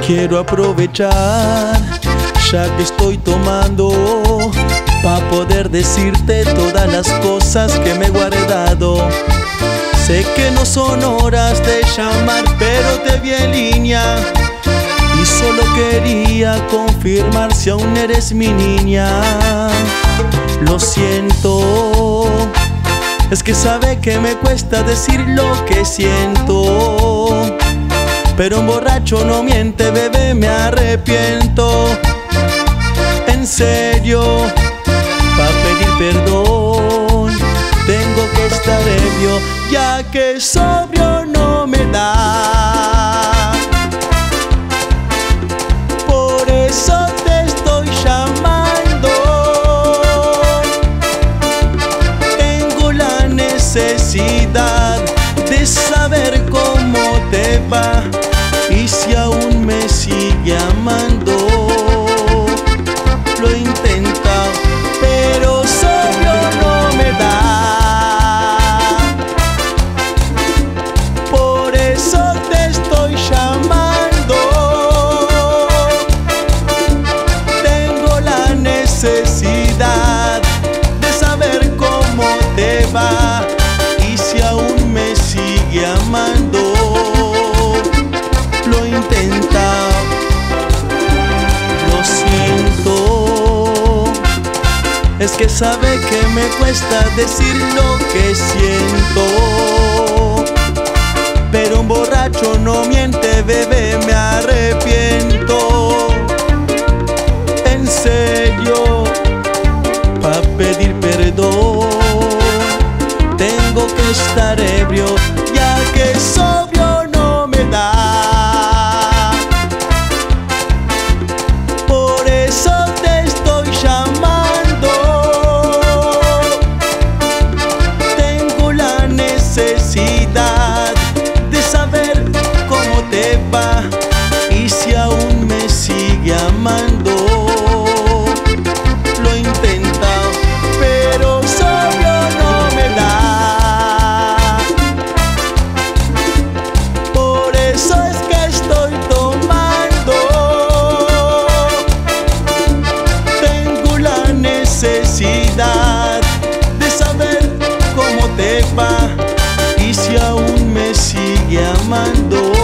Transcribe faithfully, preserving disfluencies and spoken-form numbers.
Quiero aprovechar, ya que estoy tomando, pa' poder decirte todas las cosas que me he guardado. Sé que no son horas de llamar, pero te vi en línea y solo quería confirmar si aún eres mi niña. Lo siento, es que sabe que me cuesta decir lo que siento, pero un borracho no miente, bebé, me arrepiento. En serio, pa' pedir perdón tengo que estar ebrio, ya que sobrio no me da. Por eso te estoy llamando. Tengo la necesidad de saber cómo te va y si aún me sigue amando. Lo he intentado, pero sobrio no me da. Por eso te estoy llamando. Tengo la necesidad de saber cómo te va y si aún me sigue amando. Lo he intentado, lo siento. Es que sabe que me cuesta decir lo que siento, pero un borracho no miente, bebé, me arrepiento. En serio, pa' pedir perdón tengo que estar ebrio, ya que sobrio no me da. Por eso te estoy llamando. Tengo la necesidad de saber cómo te va y si aún me sigue amando. Lo he intentado, pero sobrio no me da. Por eso es que estoy tomando. Tengo la necesidad de saber cómo te va y si aún me sigue amando.